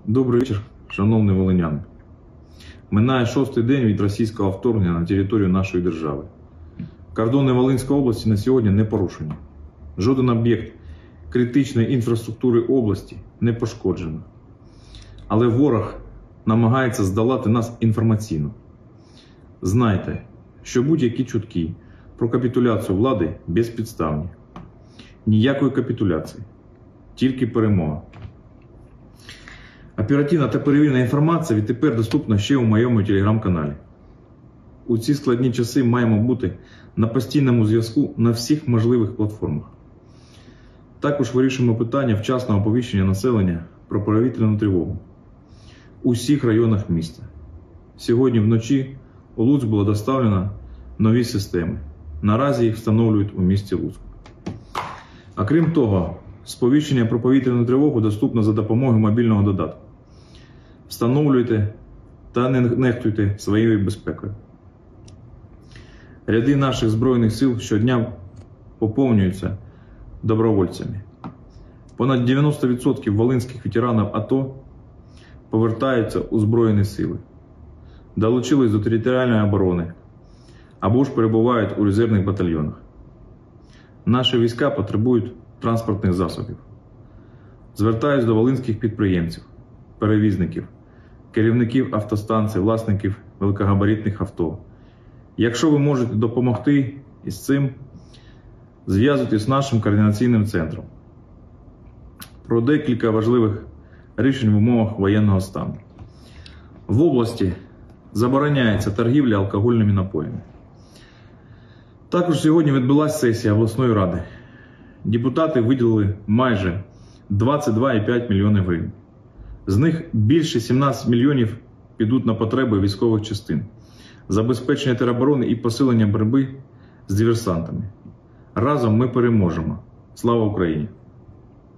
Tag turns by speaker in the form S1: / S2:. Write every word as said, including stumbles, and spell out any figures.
S1: Добрий вечір, шановні волиняни. Минає шостий день від російського вторгнення на територію нашої держави. Кордони Волинської області на сьогодні не порушені. Жоден об'єкт критичної інфраструктури області не пошкоджено. Але ворог намагається здолати нас інформаційно. Знайте, що будь-які чутки про капітуляцію влади безпідставні. Ніякої капітуляції, тільки перемога. Оперативна та перевірена інформація відтепер доступна ще у моєму телеграм-каналі. У ці складні часи маємо бути на постійному зв'язку на всіх можливих платформах. Також вирішуємо питання вчасного оповіщення населення про повітряну тривогу у всіх районах міста. Сьогодні вночі у Луцьк було доставлено нові системи. Наразі їх встановлюють у місті Луцьк. А крім того, сповіщення про повітряну тривогу доступно за допомогою мобільного додатку. Встановлюйте та не нехтуйте своєю безпекою. Ряди наших Збройних сил щодня поповнюються добровольцями. Понад дев'яносто відсотків волинських ветеранів АТО повертаються у Збройні сили, долучились до територіальної оборони або ж перебувають у резервних батальйонах. Наші війська потребують транспортних засобів. Звертаюсь до волинських підприємців, перевізників, керівників автостанцій, власників великогабаритних авто. Якщо ви можете допомогти із цим, зв'язуйтесь з нашим координаційним центром про декілька важливих рішень в умовах воєнного стану. В області забороняється торгівля алкогольними напоями. Також сьогодні відбулася сесія обласної ради. Депутати виділили майже двадцять два цілих п'ять десятих мільйонів гривень. З них більше сімнадцять мільйонів підуть на потреби військових частин, забезпечення тероборони і посилення боротьби з диверсантами. Разом ми переможемо. Слава Україні!